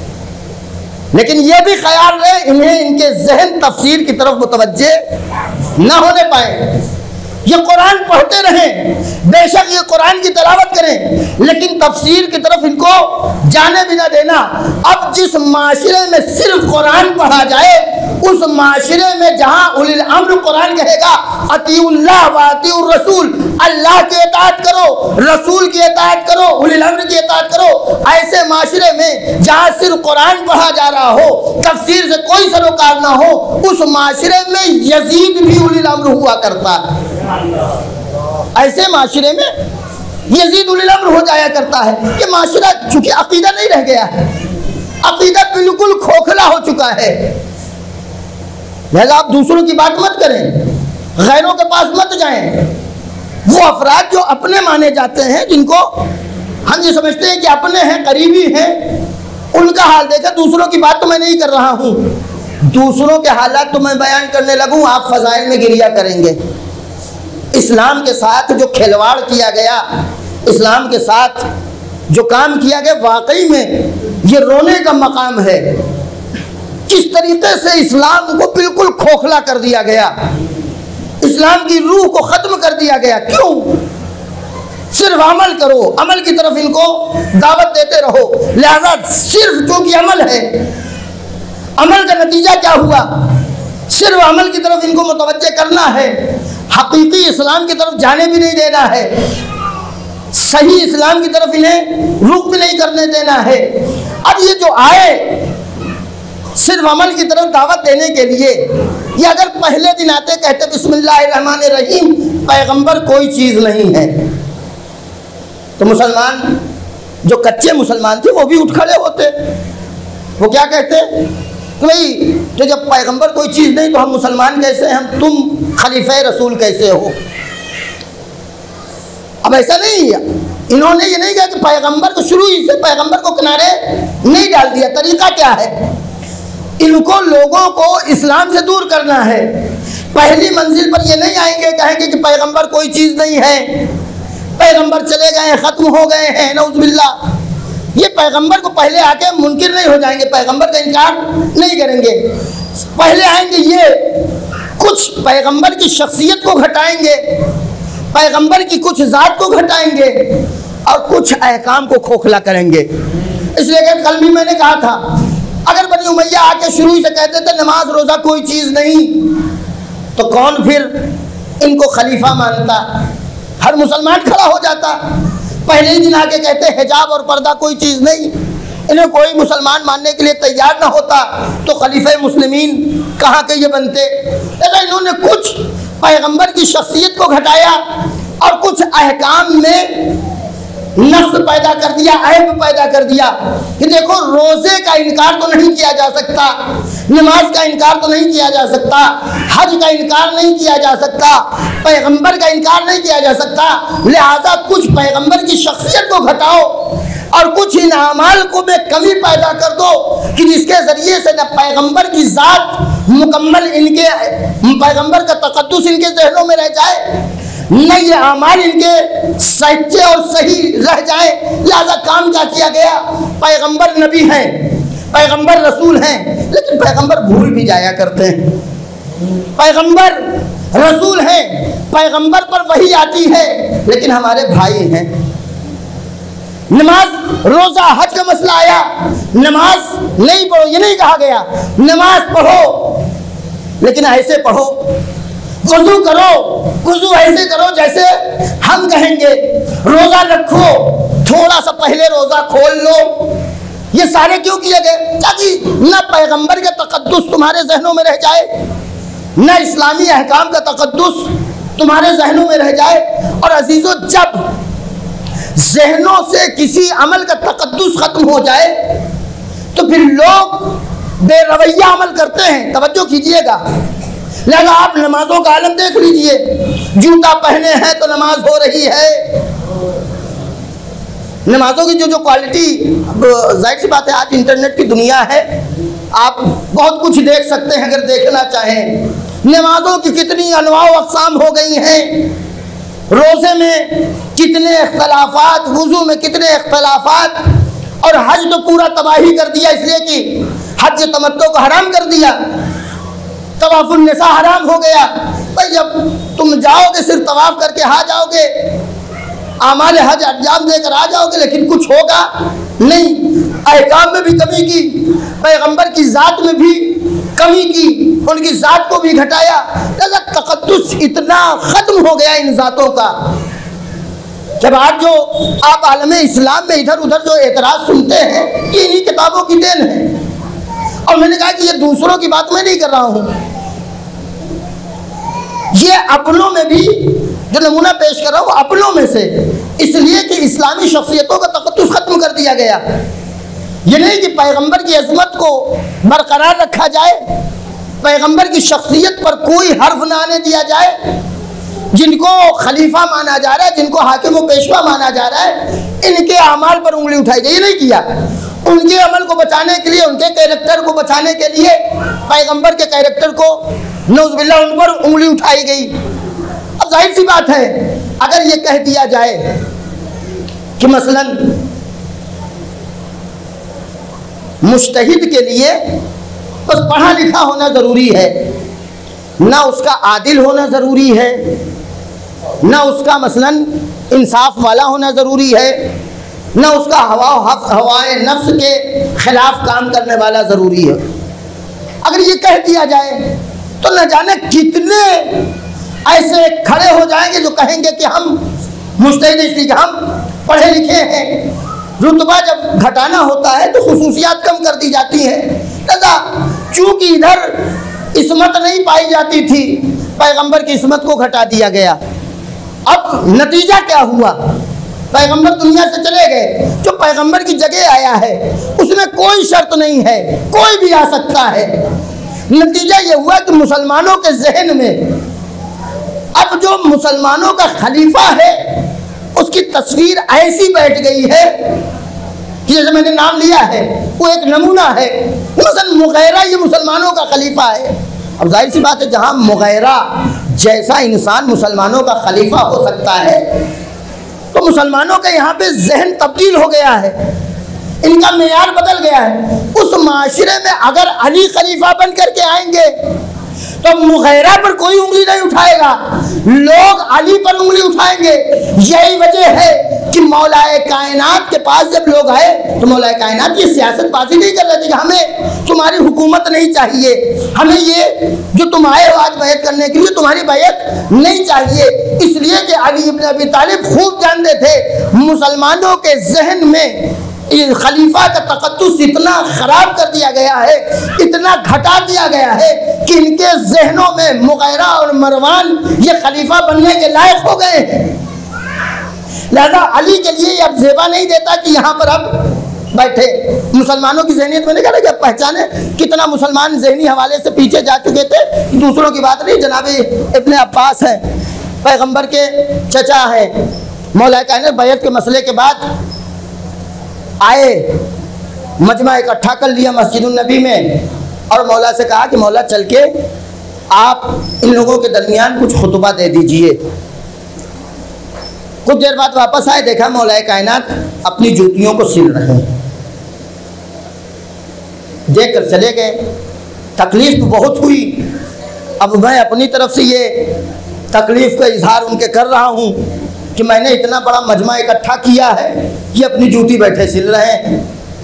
लेकिन यह भी ख्याल रहे इन्हें, इनके जहन तफसीर की तरफ मुतवज्जे न होने पाए। ये कुरान पढ़ते रहें, बेशक ये कुरान की तिलावत करें, लेकिन तफसीर की तरफ इनको जाने भी ना देना। अब जिस माशरे में सिर्फ कुरान पढ़ा जाए, उस माशरे में जहाँ उलिल अम्र कुरान कहेगा अतीउल्लाह व अतीउर रसूल, अल्लाह की इताअत करो, रसूल की इताअत करो, उलिल अम्र की इताअत करो, ऐसे माशरे में जहाँ सिर्फ कुरान पढ़ा जा रहा हो, तफसीर से कोई सरोकार ना हो, उस माशरे में यजीद भी उलिल अम्र हुआ करता है। ऐसे माशरे में यजीद उलिल अम्र हो जाया करता है कि माशरा चूंकि अकीदा नहीं रह गया है, अकीदा बिल्कुल खोखला हो चुका है। लिहाजा आप दूसरों की बात मत करें, गैरों के पास मत जाएं। वो अफराद जो अपने माने जाते हैं, जिनको हम ये समझते हैं कि अपने हैं, करीबी हैं, उनका हाल देखा। दूसरों की बात तो मैं नहीं कर रहा हूँ, दूसरों के हालात तो मैं बयान करने लगूँ आप फजाइल में गिरिया करेंगे। इस्लाम के साथ जो खिलवाड़ किया गया, इस्लाम के साथ जो काम किया गया, वाकई में ये रोने का मकाम है। किस तरीके से इस्लाम को बिल्कुल खोखला कर दिया गया, इस्लाम की रूह को ख़त्म कर दिया गया। क्यों? सिर्फ अमल करो, अमल की तरफ इनको दावत देते रहो। लिहाजा सिर्फ जो कि अमल है, अमल का नतीजा क्या हुआ? सिर्फ अमल की तरफ इनको मुतवज्जे करना है, हकीकी इस्लाम की तरफ जाने भी नहीं देना है, सही इस्लाम की तरफ इन्हें रुख भी नहीं करने देना है। अब ये जो आए सिर्फ अमल की तरफ दावत देने के लिए, ये अगर पहले दिन आते कहते बिस्मिल्लाहिर्रहमानिर्रहीम, पैगंबर कोई चीज़ नहीं है, तो मुसलमान जो कच्चे मुसलमान थे वो भी उठ खड़े होते। वो क्या कहते कि भाई तो जब पैगंबर कोई चीज़ नहीं तो हम मुसलमान कैसे हैं, हम तुम खलीफा रसूल कैसे हो? अब ऐसा नहीं है, इन्होंने ये नहीं कहा कि पैगंबर को शुरू ही से पैगंबर को किनारे नहीं डाल दिया। तरीका क्या है? इनको लोगों को इस्लाम से दूर करना है। पहली मंजिल पर ये नहीं आएंगे, कहेंगे कि पैगंबर कोई चीज़ नहीं है, पैगंबर चले गए, ख़त्म हो गए हैं, नऊज़ुबिल्लाह। ये पैगंबर को पहले आके मुनकिर नहीं हो जाएंगे, पैगंबर का इनकार नहीं करेंगे। पहले आएंगे ये कुछ पैगंबर की शख्सियत को घटाएंगे, पैगंबर की कुछ ज़ात को घटाएंगे और कुछ अहकाम को खोखला करेंगे। इसलिए कि कल भी मैंने कहा था, अगर बनी उमैया आके शुरू से कहते थे नमाज रोज़ा कोई चीज़ नहीं, तो कौन फिर इनको खलीफा मानता? हर मुसलमान खड़ा हो जाता। पहले ही दिन आके कहते हिजाब और पर्दा कोई चीज़ नहीं, इन्हें कोई मुसलमान मानने के लिए तैयार ना होता, तो खलीफा मुस्लिमीन कहाँ के ये बनते? ऐसा इन्होंने कुछ पैगंबर की शख्सियत को घटाया और कुछ अहकाम में नफ्स पैदा कर दिया, ऐब पैदा कर दिया कि देखो रोजे का इनकार तो नहीं किया जा सकता, नमाज का इनकार तो नहीं किया जा सकता, हज का इनकार नहीं किया जा सकता, पैगंबर का इनकार नहीं किया जा सकता, लिहाजा कुछ पैगंबर की शख्सियत को घटाओ और कुछ इन अमाल को में कमी पैदा कर दो कि जिसके जरिए से न पैगंबर की जात मुकम्मल, इनके पैगंबर का तकद्दुस इनके जहनों में रह जाए, न ये अमाल इनके सच्चे और सही रह जाए। लिहाजा काम क्या किया गया, पैगंबर नबी हैं, पैगंबर रसूल हैं, लेकिन पैगंबर भूल भी जाया करते हैं। पैगंबर रसूल हैं, पैगंबर पर वही आती है, लेकिन हमारे भाई हैं। नमाज रोजा हज का मसला आया, नमाज नहीं पढ़ो ये नहीं कहा गया, नमाज पढ़ो लेकिन ऐसे पढ़ो, वुज़ू करो, वुज़ू ऐसे करो जैसे हम कहेंगे, रोजा रखो, थोड़ा सा पहले रोजा खोल लो। ये सारे क्यों किए गए, ताकि न पैगंबर का तकद्दुस तुम्हारे जहनों में रह जाए, न इस्लामी अहकाम का तकद्दुस तुम्हारे जहनों में रह जाए। और अजीजों, जब जहनों से किसी अमल का तकद्दुस खत्म हो जाए तो फिर लोग बेरवैया अमल करते हैं। तवज्जो कीजिएगा, लगा आप नमाजों का आलम देख लीजिए, जूता पहने हैं तो नमाज हो रही है। नमाजों की जो जो क्वालिटी, जाहिर सी बात है आज इंटरनेट की दुनिया है, आप बहुत कुछ देख सकते हैं अगर देखना चाहें। नमाजों की कितनी अनवाअ अक़साम हो गई हैं, रोज़े में कितने इख्तलाफात, वुज़ू में कितने इख्तलाफात, और हज तो पूरा तबाही कर दिया, इसलिए कि हज तमत्तो को हराम कर दिया, तवाफुल निसा हराम हो गया। भाई जब तुम जाओगे सिर्फ तवाफ करके आ जाओगे, आमाल हज अंजाम देकर आ जाओगे, लेकिन कुछ होगा नहीं। अहकाम में भी कमी की, पैगंबर की ज़ात में भी कमी की, उनकी ज़ात को भी घटाया। तकद्दुस इतना ख़त्म हो गया इन ज़ातों का। जब आज जो आप आलम इस्लाम में इधर उधर जो एतराज़ सुनते हैं, ये इन्हीं किताबों की देन है। और मैंने कहा कि ये दूसरों की बात मैं नहीं कर रहा हूँ, ये अपनों में भी जो नमूना पेश कर रहा हूँ अपनों में से, इसलिए कि इस्लामी शख्सियतों का तकद्दुस खत्म कर दिया गया। ये नहीं कि पैगंबर की अज़मत को बरकरार रखा जाए, पैगंबर की शख्सियत पर कोई हर्फ ना आने दिया जाए। जिनको खलीफा माना जा रहा है, जिनको हाकिम व पेशवा माना जा रहा है, इनके अमाल पर उंगली उठाई गई। ये नहीं किया, उनके अमल को बचाने के लिए, उनके कैरेक्टर को बचाने के लिए पैगंबर के कैरेक्टर को नौज़ुबिल्लाह उन पर उंगली उठाई गई। अब जाहिर सी बात है, अगर ये कह दिया जाए कि मसलन मुज्तहिद के लिए बस पढ़ा लिखा होना ज़रूरी है, ना उसका आदिल होना ज़रूरी है, ना उसका मसलन इंसाफ वाला होना ज़रूरी है, ना उसका हवा हवाए नफ्स के खिलाफ काम करने वाला ज़रूरी है। अगर ये कह दिया जाए तो न जाने कितने ऐसे खड़े हो जाएंगे जो कहेंगे कि हम मुज्तहिद इसलिए कि हम पढ़े लिखे हैं। रुतबा जब घटाना होता है तो खुसूसियात कम कर दी जाती हैं। दादा चूँकि इधर इस्मत नहीं पाई जाती थी, पैगंबर की इस्मत को घटा दिया गया। अब नतीजा क्या हुआ, पैगंबर दुनिया से चले गए, जो पैगंबर की जगह आया है उसमें कोई शर्त नहीं है, कोई भी आ सकता है। नतीजा ये हुआ कि मुसलमानों के जहन में अब जो मुसलमानों का खलीफा है उसकी तस्वीर ऐसी बैठ गई है कि जैसे मैंने नाम लिया है वो एक नमूना है। मसलन मुगैरा ये मुसलमानों का खलीफा है। अब जाहिर सी बात है, जहाँ मुगैरा जैसा इंसान मुसलमानों का खलीफा हो सकता है तो मुसलमानों का यहाँ पे जहन तब्दील हो गया है, इनका मेयार बदल गया है। उस माशरे में अगर अली खलीफा बन करके आएंगे तो मुगैरा पर कोई उंगली नहीं उठाएगा, लोग अली पर उंगली उठाएंगे। यही वजह है कि मौलाए कायनात के पास जब लोग आए तो मौलाए कायनात ये सियासतबाजी नहीं कर रहे थे कि हमें तुम्हारी हुकूमत नहीं चाहिए, हमें ये जो तुम आए हो आज बैत करने के लिए तुम्हारी बैत नहीं चाहिए। इसलिए कि अली इब्न अबी तालिब खूब जानते थे मुसलमानों के जहन में खलीफा का तकद्दुस इतना खराब कर दिया गया है, इतना घटा दिया गया है कि इनके जहनों में मुगैरा और मरवान ये खलीफा बनने के लायक हो गए हैं। लिहाजा अली के लिए अब जेबा नहीं देता कि यहाँ पर अब बैठे। मुसलमानों की जहनीत में नहीं कहा कि अब पहचाने कितना मुसलमान जहनी हवाले से पीछे जा चुके थे, दूसरों की बात नहीं। जनाब इब्ने अब्बास है, पैगंबर के चचा है, मौला कायनात बैत के मसले के बाद आए, मजमा इकट्ठा कर लिया मस्जिद नबी में और मौला से कहा कि मौला चल के आप इन लोगों के दरमियान कुछ खुतबा दे दीजिए। कुछ देर बाद वापस आए, देखा मौला कायनात अपनी जूतियों को सिल रहे हैं। देख कर चले गए। तकलीफ तो बहुत हुई। अब मैं अपनी तरफ से ये तकलीफ का इजहार उनके कर रहा हूँ कि मैंने इतना बड़ा मजमा इकट्ठा किया है, ये अपनी जूती बैठे सिल रहे हैं।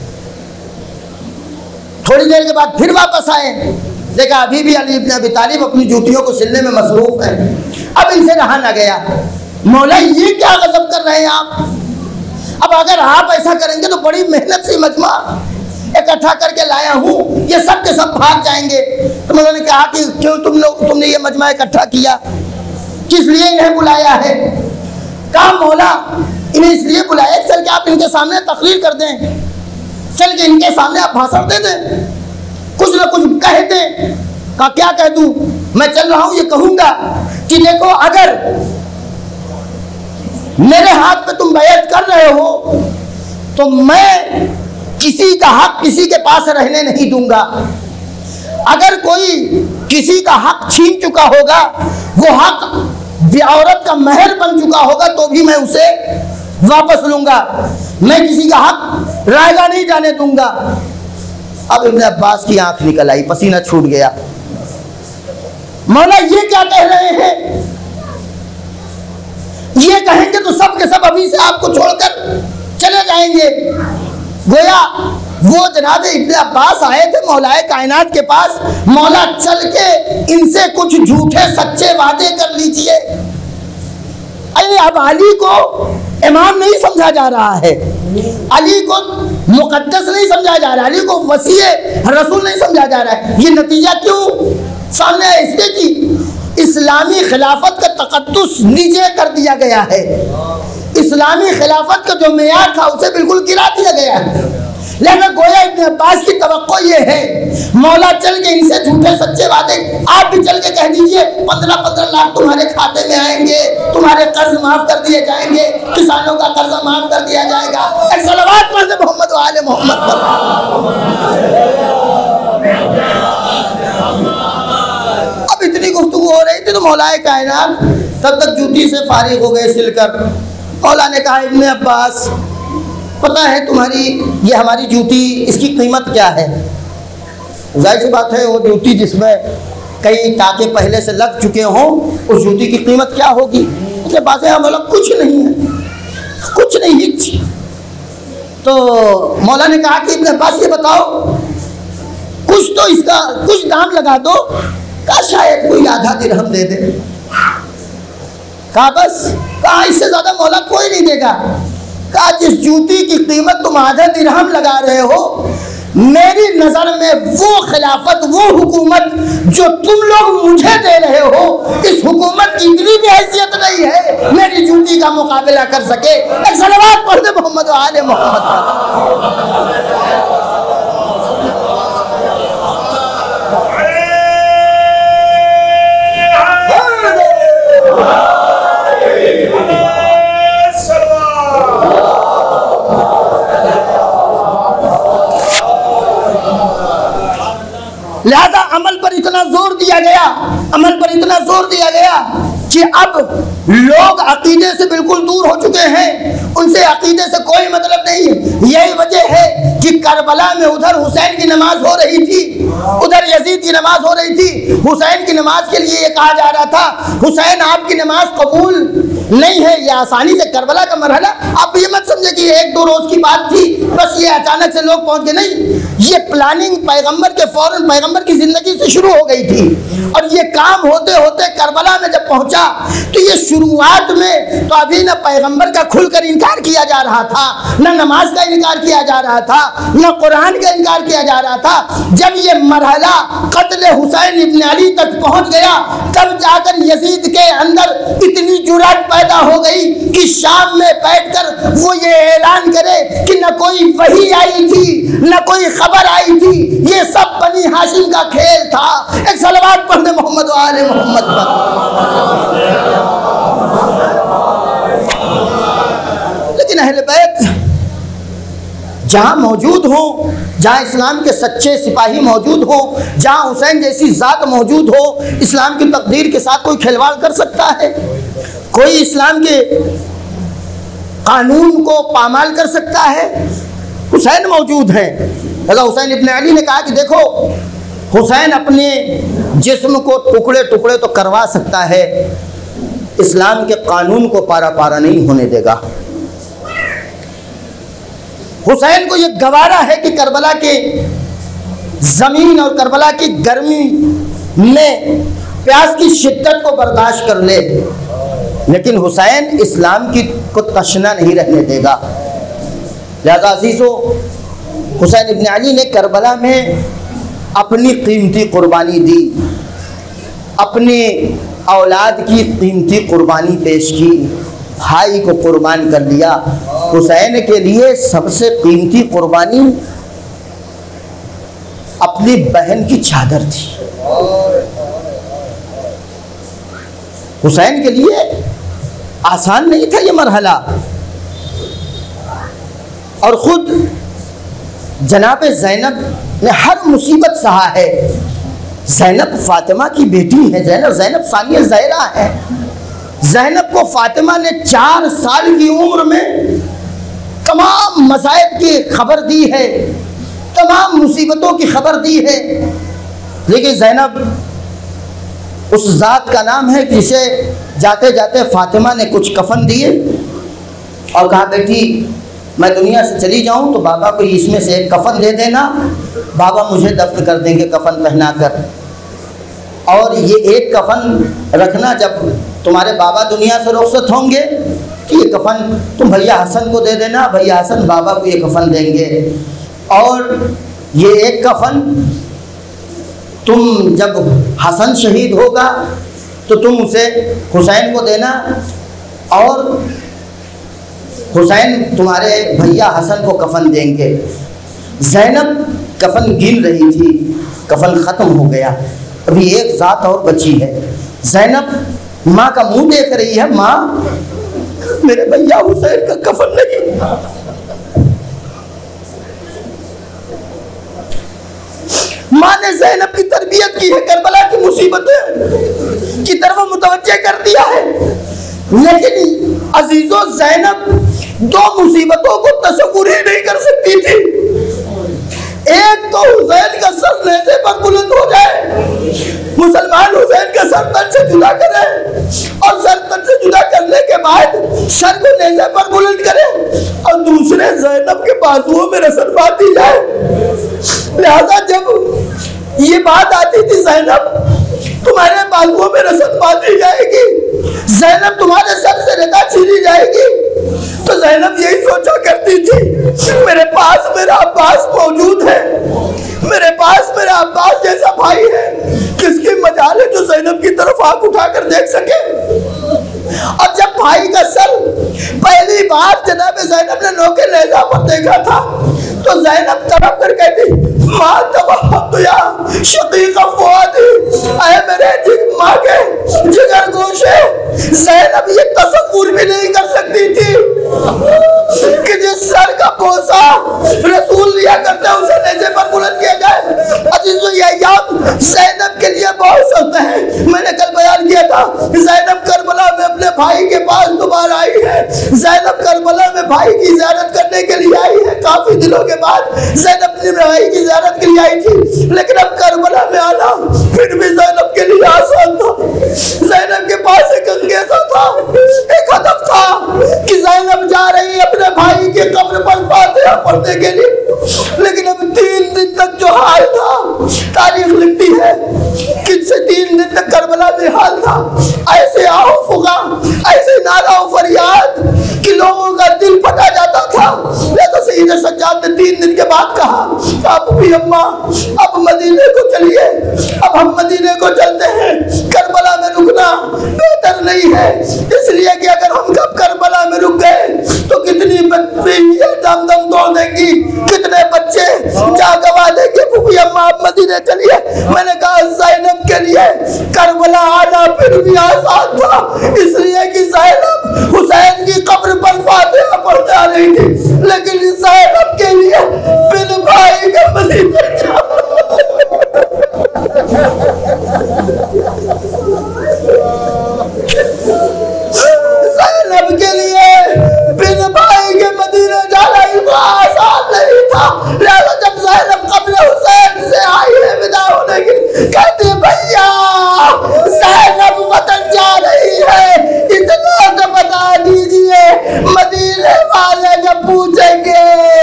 थोड़ी देर के बाद फिर वापस आए, देखा अभी भी अली इब्न अबी तालिब अपनी जूतियों को सिलने में मसरूफ हैं। अब इनसे रहा ना गया, मौला ये क्या गजब कर रहे हैं आप। अब अगर आप ऐसा करेंगे तो बड़ी मेहनत से मजमा इकट्ठा करके लाया हूँ, ये सब के सब भाग जाएंगे। तो उन्होंने कहा कि क्यों तुम लोग तुमने ये मजमा इकट्ठा किया, किस लिए इन्हें बुलाया है। कहा मौला इन्हें इसलिए बुलाया चल के आप इनके सामने तकरीर कर दें, चल के इनके सामने आप भाषण दे दें, कुछ ना कुछ कह दें। कहा क्या कह दूं, मैं चल रहा हूं ये कहूंगा कि देखो अगर मेरे हाथ पे तुम बैत कर रहे हो तो मैं किसी का हक किसी के पास रहने नहीं दूंगा। अगर कोई किसी का हक छीन चुका होगा, वो हक औरत का महर बन चुका होगा, तो भी मैं उसे वापस लूंगा। मैं किसी का हक रायगा नहीं जाने दूंगा। अब इब्ने अब्बास की आंख निकल आई, पसीना छूट गया। मौला ये क्या कह रहे हैं, ये कहेंगे तो सब के सब अभी से आपको छोड़कर चले जाएंगे। गोया वो जनाब इब्ने अब्बास आए थे मौलाए कायनात के पास, मौला चल के इनसे कुछ झूठे सच्चे वादे कर लीजिए। अरे अब अली को इमाम नहीं समझा जा रहा है, अली को मुकद्दस नहीं समझा जा रहा है, अली को वसीए रसूल नहीं समझा जा रहा है। ये नतीजा क्यों सामने है, इसके कि इस्लामी खिलाफत का तकद्दुस नीचे कर दिया गया है। इस्लामी खिलाफत का जो मेयार था उसे बिल्कुल गिरा दिया गया है। लेकिन गोया इब्ने अब्बास की तवक्को ये है, मौला चल के इनसे झूठे सच्चे वादे, आप भी चल के कह दीजिए पंद्रह पंद्रह लाख तुम्हारे खाते में आएंगे, तुम्हारे कर्ज माफ कर दिए जाएंगे, किसानों का कर्ज माफ कर दिया जाएगा। एक सलावत पढ़ दे मोहम्मद व आले मोहम्मद पर। अब इतनी गुफ्तगू हो रही थी तो मौलाए कायनात तब तक जूती से फारिग हो गए सिलकर। मौला ने कहा इब्ने अब्बास पता है तुम्हारी ये हमारी जूती, इसकी कीमत क्या है। जाहिर सी बात है वो जूती जिसमें कई टाके पहले से लग चुके हों, उस जूती की कीमत क्या होगी। उसके पास है बोला कुछ नहीं है, कुछ नहीं हिच। तो मौला ने कहा कि इब्ने अब्बास ये बताओ कुछ तो इसका कुछ दाम लगा दो। कहा शायद कोई आधा दिरहम दे दे। कहा बस, कहा इससे ज्यादा मौला कोई नहीं देगा। कहा जिस जूती की कीमत तुम आधा दिरहम लगा रहे हो, मेरी नजर में वो खिलाफत वो हुकूमत जो तुम लोग मुझे दे रहे हो, इस हुकूमत की इतनी भी हैसियत नहीं है मेरी जूती का मुकाबला कर सके। एक सलावत पढ़ दे मोहम्मद व आले मोहम्मद। लिहाजा अमल पर इतना जोर दिया गया, अमल पर इतना जोर दिया गया कि अब लोग अकीदे से बिल्कुल दूर हो चुके हैं, उनसे अकीदे से कोई मतलब नहीं। यही वजह है कि करबला में उधर हुसैन की नमाज हो रही थी, उधर यजीद की नमाज हो रही थी। हुसैन की नमाज के लिए ये कहा जा रहा था हुसैन आपकी नमाज कबूल नहीं है, ये आसानी से करबला का मरहला। आप ये मत समझे कि एक दो रोज की बात थी, बस ये अचानक से लोग पहुंच गए, नहीं। ये प्लानिंग पैगंबर के फौरन पैगंबर पैगंबर की जिंदगी से शुरू हो गई थी। और ये काम होते होते करबला में जब पहुंचा तो ये शुरुआत में तो अभी न पैगंबर का खुलकर इनकार किया जा रहा था, न नमाज का इनकार किया जा रहा था, न कुरान का इनकार किया जा रहा था। जब ये मरहला कत्ल हुसैन इब्न अली तक पहुंच गया तब जाकर यजीद के अंदर इतनी जुर्रत पैदा हो गई कि शाम में बैठकर वो ये ऐलान करे कि न कोई वही आई थी न कोई खबर आई थी, ये सब बनी हाशिम का खेल था। एक सलवात पढ़ने मोहम्मद व आले मोहम्मद पर। लेकिन अहले बैत जहां मौजूद हो, जहां इस्लाम के सच्चे सिपाही मौजूद हो, जहां हुसैन जैसी जात मौजूद हो, इस्लाम की तकदीर के साथ कोई खिलवाड़ कर सकता है? कोई इस्लाम के कानून को पामाल कर सकता है? हुसैन मौजूद है। हज़रत हुसैन इब्न अली ने कहा कि देखो, हुसैन अपने जिस्म को टुकड़े टुकड़े तो करवा सकता है, इस्लाम के कानून को पारा पारा नहीं होने देगा। हुसैन को यह गवारा है कि करबला के जमीन और करबला की गर्मी में प्यास की शिद्दत को बर्दाश्त कर ले, लेकिन हुसैन इस्लाम की को तशना नहीं रहने देगा। लिहाजा अजीज़ों, हुसैन इब्न अली ने करबला में अपनी कीमती कुर्बानी दी, अपनी औलाद की कीमती कुर्बानी पेश की, भाई को कुर्बान कर लिया। हुसैन के लिए सबसे कीमती कुर्बानी अपनी बहन की चादर थी। हुसैन के लिए आसान नहीं था ये मरहला, और खुद जनाब ज़ैनब ने हर मुसीबत सहा है। ज़ैनब फातिमा की बेटी है, ज़ैनब ज़ैनब सानिया ज़हरा है। ज़ैनब को फातिमा ने चार साल की उम्र में तमाम मसाइब की खबर दी है, तमाम मुसीबतों की खबर दी है। लेकिन ज़ैनब उस ज़ात का नाम है जिसे जाते जाते फातिमा ने कुछ कफन दिए और कहा, बेटी मैं दुनिया से चली जाऊं तो बाबा को इसमें से एक कफन दे देना, बाबा मुझे दफन कर देंगे कफन पहना कर, और ये एक कफन रखना, जब तुम्हारे बाबा दुनिया से रुखसत होंगे तो ये कफन तुम भैया हसन को दे देना, भैया हसन बाबा को ये कफन देंगे, और ये एक कफन तुम जब हसन शहीद होगा तो तुम उसे हुसैन को देना, और हुसैन तुम्हारे भैया हसन को कफन देंगे। ज़ैनब कफन गिन रही थी, कफन ख़त्म हो गया, अभी एक ज़ात और बची है। ज़ैनब माँ का मुंह देख रही है, माँ मेरे भैया हुसैन का कफन नहीं। माँ ने ज़ैनब की तरबियत की है, करबला की मुसीबतें की तरफ मुतवज्जे कर दिया है। लेकिन अजीजों, ज़ैनब दो मुसीबतों को तसव्वुर ही नहीं कर सकती थी। एक तो हुसैन का सर नेज़े पर बुलंद हो जाए, मुसलमान हुसैन का सर तन से जुदा करे, और सर तन से जुदा करने के बाद सर को नेज़े पर बुलंद करे, और दूसरे ज़ैनब के बाजुओं में रस्म बांधी जाए। लिहाजा जब ये बात आती थी, ज़ैनब तुम्हारे बाजुओं में रस्म बांधी जाएगी, ज़ैनब तुम्हारे सर से रदा छीनी जाएगी, तो ज़ैनब यही सोचा करती थी, मेरे पास मेरा अब्बास मौजूद है, मेरे पास मेरा अब्बास जैसा भाई है, किसकी मजाल है जो ज़ैनब की तरफ आंख उठाकर देख सके। और जब भाई का सर पहली बार जनाब ज़ैनब ने नोके नेज़ा पर देखा था तो ज़ैनब तड़प कर कहती, माँ तबहतुया शकीक फुआदी, ऐ मेरे माँ के जिगर गोशे। ज़ैनब ये तसव्वुर भी नहीं कर सकती थी कि जिस सर का बोसा रसूल लिया करते उसे नेज़े पर बुलंद किया जाए। अजीज़ों, ये याद ज़ैनब के लिए बहुत सख्त है। मैंने कल बयान किया था, ज़ैनब करबला में अपने भाई के पास दोबारा आई है। ज़ैनब करबला में भाई की ज़ियारत करने के लिए आई है। काफी दिनों के बाद ज़ैनब अपने भाई की ज़ियारत के लिए आई थी, लेकिन अब करबला में आना फिर भी ज़ैनब के लिए आसान था। ज़ैनब के पास एक अंगेज़ा था, एक हदफ था कि ज़ैनब जा रही है अपने भाई के कब्र पर फातिहा पढ़ने के लिए, लेकिन अब तीन दिन तक जो हाल था, तारीख करबला में हाल था। ऐसे आओ फुगा, ऐसे नारा फरियाद कि लोगों का दिल फटा जाता था। तो सईद सज्जाद ने तीन दिन के बाद कहा, आप भी अम्मा अब मदीने को चलिए, अब हम मदीने को चलते हैं, करबला में रुकना बेहतर नहीं है, इसलिए कि अगर हम कब करबला में रुक गए तो कितनी बच्चियां दम दम तोड़ देंगी, कितने बच्चे जा गवा देंगे। फूफी अम्मा आप मदीने चलिए। मैंने कहा ज़ैनब के लिए करबला आना फिर भी आसान था, इसलिए कि ज़ैनब हुसैन की कब्र पर फातिहा पढ़ने आ रही थी, लेकिन ज़ैनब के लिए बिन भाई के मदीने ज़ैनब के लिए बिन भाई के मदीने जाना इतना आसान नहीं था। लिहाजा जब ज़ैनब कब्र हुसैन से आई है विदा होने की, कहती भैया ज़ैनब वतन जा रही है, इतना तो बता दीजिए, मदीने वाले जब पूछेंगे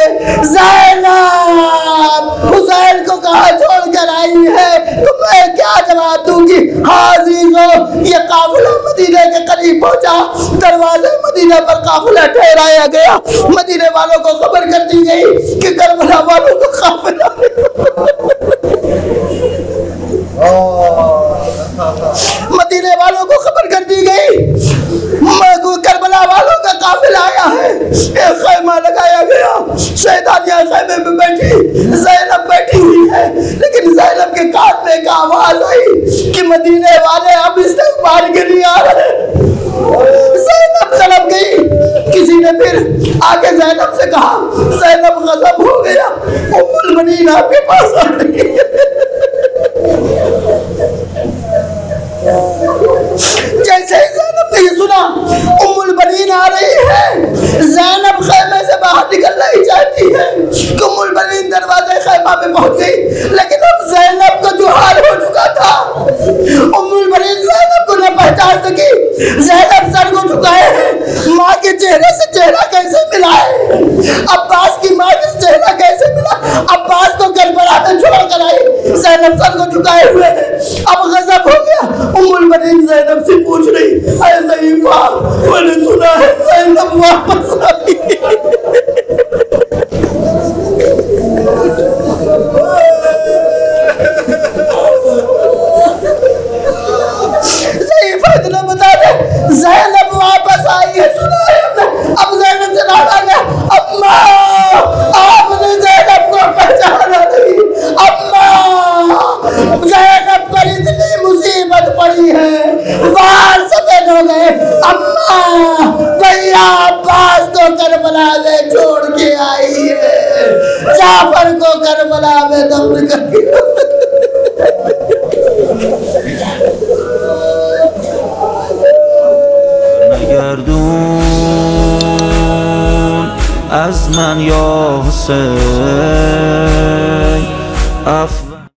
ज़ैनब हुसैन को कहाँ छोड़ कर आई है तो मैं क्या जवाब दूंगी। हाज़िरो ये काफिला मदीने के करीब पहुंचा, दरवाजे मदीने पर काफिला ठहराया गया। मदीने वालों को खबर कर दी गई कि करबला वालों को काफिला मदीने वालों को खबर कर दी गई करबला वालों का काफिला आया है। एक खैमा लगाया गया, शैतानिया खैमे में बैठी, ज़ैनब बैठी हुई है, लेकिन ज़ैनब के कान में एक आवाज आई कि मदीने वाले अब इस्तेमाल के लिए आ रहे हैं। ज़ैनब तड़प गई। किसी ने फिर आके ज़ैनब से कहा, ज़ैनब गज़ब हो गया, उम्मुल बनीन आपके पास आ रही है। जैसे ही ज़ैनब ने ये सुना उम्मुल बनीन आ रही है, ज़ैनब खैमे से बाहर निकल नहीं चाहती है कि उम्मुल बनीन दरवाजे खैमा में पहुंच गई, लेकिन अब ज़ैनब को जो हाल हो चुका था, उम्मुल बनीन ज़ैनब को न पहचान सकी। ज़ैनब सर को झुकाए है, माँ के चेहरे से चेहरा कैसे मिलाए, अब्बास की माँ के चेहरा कैसे मिला, अब्बास को करबला में छोड़ कर आई, ज़ैनब सर को झुकाए हुए है। अब गजब हो गया। उम्मुल बनीन ज़ैनब से पूछ रही, ऐ ज़ईफ़ा मैंने सुना है ज़ैनब वापस आई। ज़ईफ़ा इतना बता दे, ज़ैनब वापस आई है, सुना है हमने। अब ज़ैनब से डाला गया, अम्मा आपने ज़ैनब को पहचाना नहीं, अम्मा ज़ैनब पर इतनी मुसीबत पड़ी है, बाल सफेद हो गए, अम्मा भैया अब्बास को करबला में छोड़ के आई है, जाफर को करबला में दफन करके। نگردون از من یا حسین